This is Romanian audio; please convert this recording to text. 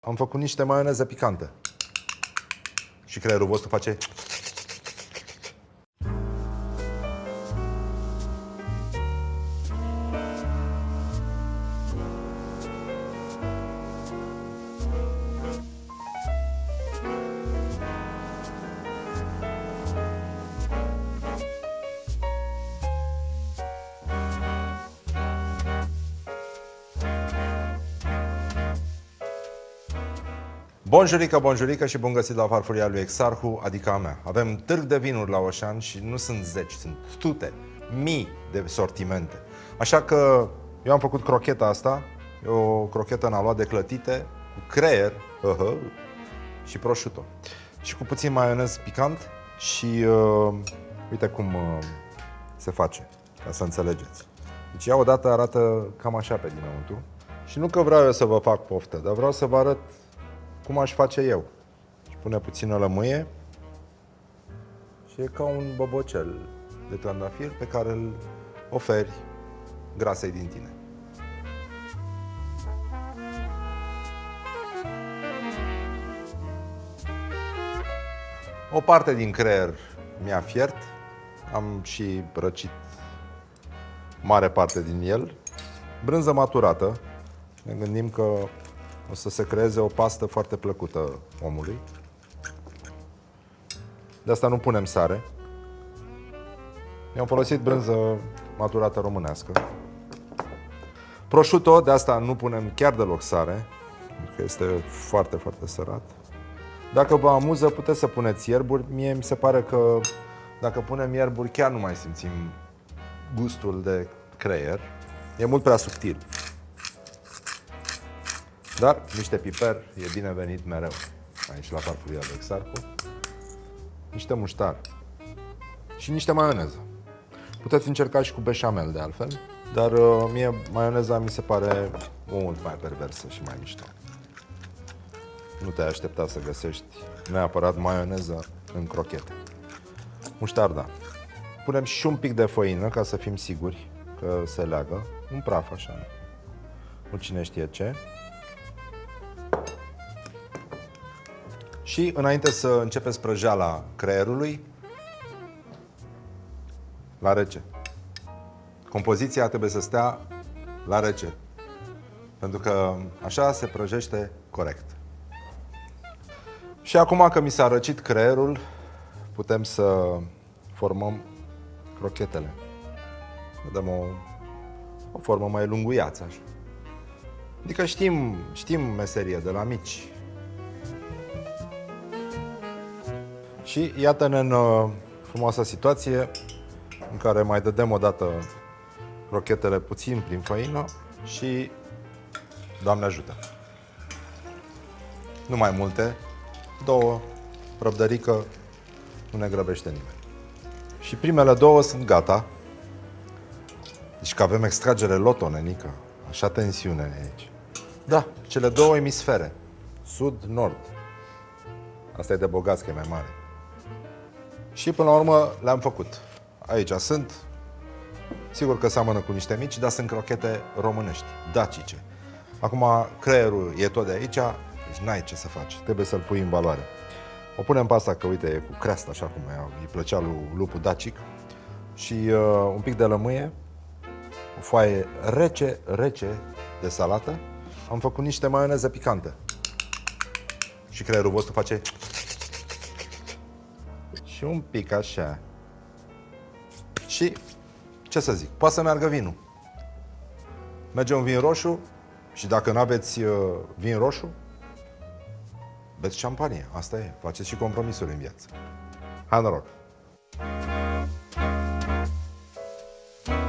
am făcut niște maioneză picantă. Și creierul vostru face... Bonjurică, bonjurică și bun găsit la Farfuria lui Exarhu, adică a mea. Avem târg de vinuri la Oșan și nu sunt zeci, sunt sute, mii de sortimente. Așa că eu am făcut crocheta asta, e o crochetă în aluat de clătite, cu creier și prosciutto. Și cu puțin maionez picant și uite cum se face, ca să înțelegeți. Deci ea odată arată cam așa pe dinăuntru. Și nu că vreau eu să vă fac poftă, dar vreau să vă arăt cum aș face eu. Și pune puțină lămâie și e ca un bobocel de trandafir pe care îl oferi grasei din tine. O parte din creier mi-a fiert, am și răcit mare parte din el. Brânză maturată, ne gândim că o să se creeze o pastă foarte plăcută omului. De asta nu punem sare. Eu am folosit brânză maturată românească. Prosciutto, de asta nu punem chiar deloc sare, pentru că este foarte, foarte sărat. Dacă vă amuză, puteți să puneți ierburi. Mie mi se pare că dacă punem ierburi, chiar nu mai simțim gustul de creier. E mult prea subtil. Dar niște piper e binevenit mereu aici la Farfuria lui Exarhu. Niște muștar și niște maioneză. Puteți încerca și cu beșamel de altfel, dar mie maioneza mi se pare mult mai perversă și mai mișto. Nu te-ai aștepta să găsești neapărat maioneză în crochete. Muștarda. Punem și un pic de făină ca să fim siguri că se leagă. Un praf așa. Nu cine știe ce. Și înainte să începeți prăjeala creierului, la rece. Compoziția trebuie să stea la rece, pentru că așa se prăjește corect. Și acum că mi s-a răcit creierul, putem să formăm crochetele. Dăm o formă mai lunguiață așa. Adică știm meserie de la mici. Și iată-ne în frumoasa situație în care mai dădem o dată crochetele puțin prin făină și Doamne ajută. Nu mai multe, două, răbdărică, nu ne grăbește nimeni. Și primele două sunt gata. Deci că avem extragere loto, nenică, așa tensiune aici. Da, cele două emisfere, sud-nord. Asta e de bogați, că e mai mare. Și până la urmă le-am făcut. Aici sunt, sigur că seamănă cu niște mici, dar sunt crochete românești, dacice. Acum creierul e tot de aici, deci n-ai ce să faci, trebuie să-l pui în valoare. O punem pe asta, că uite, e cu creastă, așa cum îi plăcea lui lupul dacic. Și un pic de lămâie, o foaie rece de salată. Am făcut niște maioneză picantă. Și creierul vostru face... Și un pic așa. Și, ce să zic, poate să meargă vinul. Merge un vin roșu și dacă nu aveți vin roșu, beți șampanie. Asta e, faceți și compromisuri în viață. Hai noroc!